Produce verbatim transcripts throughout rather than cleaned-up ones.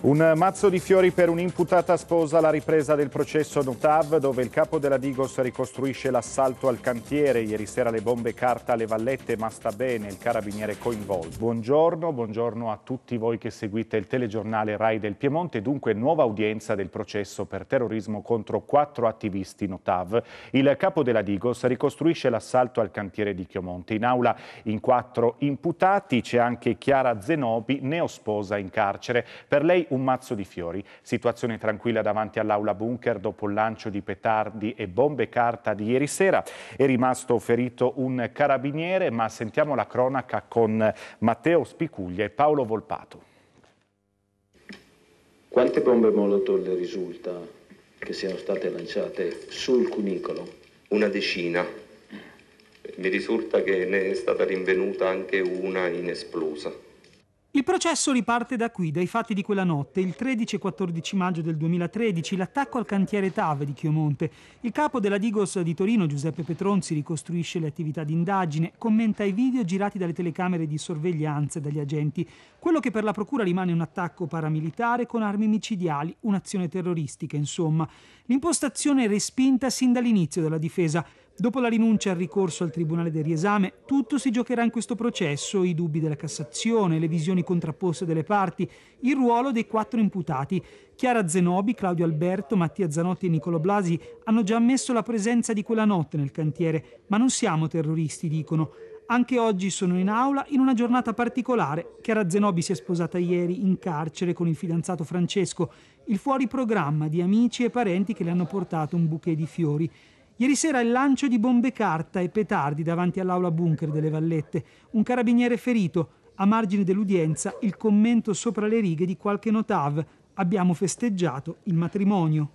Un mazzo di fiori per un'imputata sposa alla ripresa del processo Notav, dove il capo della Digos ricostruisce l'assalto al cantiere. Ieri sera le bombe carta alle vallette, ma sta bene, il carabiniere coinvolto. Buongiorno, buongiorno a tutti voi che seguite il telegiornale Rai del Piemonte. Dunque, nuova udienza del processo per terrorismo contro quattro attivisti Notav. Il capo della Digos ricostruisce l'assalto al cantiere di Chiomonte. In aula in quattro imputati c'è anche Chiara Zenobi, neosposa in carcere. Per lei un mazzo di fiori. Situazione tranquilla davanti all'aula bunker dopo il lancio di petardi e bombe carta di ieri sera. È rimasto ferito un carabiniere, ma sentiamo la cronaca con Matteo Spicuglia e Paolo Volpato. Quante bombe Molotov le risulta che siano state lanciate sul cunicolo? Una decina. Mi risulta che ne è stata rinvenuta anche una inesplosa. Il processo riparte da qui, dai fatti di quella notte, il tredici e quattordici maggio del duemilatredici, l'attacco al cantiere TAV di Chiomonte. Il capo della Digos di Torino, Giuseppe Petronzi, ricostruisce le attività di indagine, commenta i video girati dalle telecamere di sorveglianza e dagli agenti. Quello che per la procura rimane un attacco paramilitare con armi micidiali, un'azione terroristica, insomma. L'impostazione è respinta sin dall'inizio dalla difesa. Dopo la rinuncia al ricorso al Tribunale del riesame, tutto si giocherà in questo processo, i dubbi della Cassazione, le visioni contrapposte delle parti, il ruolo dei quattro imputati. Chiara Zenobi, Claudio Alberto, Mattia Zanotti e Niccolò Blasi hanno già ammesso la presenza di quella notte nel cantiere, ma non siamo terroristi, dicono. Anche oggi sono in aula in una giornata particolare. Chiara Zenobi si è sposata ieri in carcere con il fidanzato Francesco, il fuori programma di amici e parenti che le hanno portato un bouquet di fiori. Ieri sera il lancio di bombe carta e petardi davanti all'aula bunker delle Vallette. Un carabiniere ferito. A margine dell'udienza il commento sopra le righe di qualche Notav. Abbiamo festeggiato il matrimonio.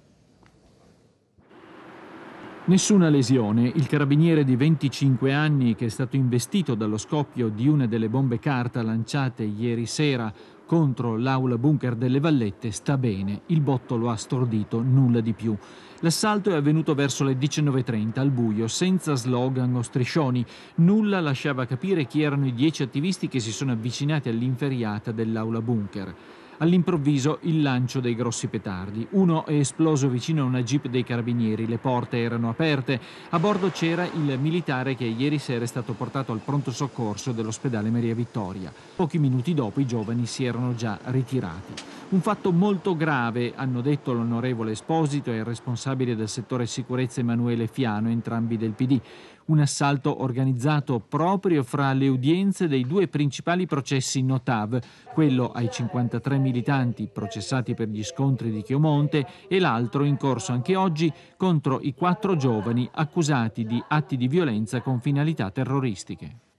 Nessuna lesione. Il carabiniere di venticinque anni che è stato investito dallo scoppio di una delle bombe carta lanciate ieri sera contro l'aula bunker delle Vallette sta bene. Il botto lo ha stordito, nulla di più. L'assalto è avvenuto verso le diciannove e trenta al buio, senza slogan o striscioni. Nulla lasciava capire chi erano i dieci attivisti che si sono avvicinati all'inferiata dell'aula bunker. All'improvviso il lancio dei grossi petardi. Uno è esploso vicino a una jeep dei carabinieri, le porte erano aperte. A bordo c'era il militare che ieri sera è stato portato al pronto soccorso dell'ospedale Maria Vittoria. Pochi minuti dopo i giovani si erano già ritirati. Un fatto molto grave, hanno detto l'onorevole Esposito e il responsabile del settore sicurezza Emanuele Fiano, entrambi del P D. Un assalto organizzato proprio fra le udienze dei due principali processi Notav, quello ai cinquantatré militanti processati per gli scontri di Chiomonte e l'altro in corso anche oggi contro i quattro giovani accusati di atti di violenza con finalità terroristiche.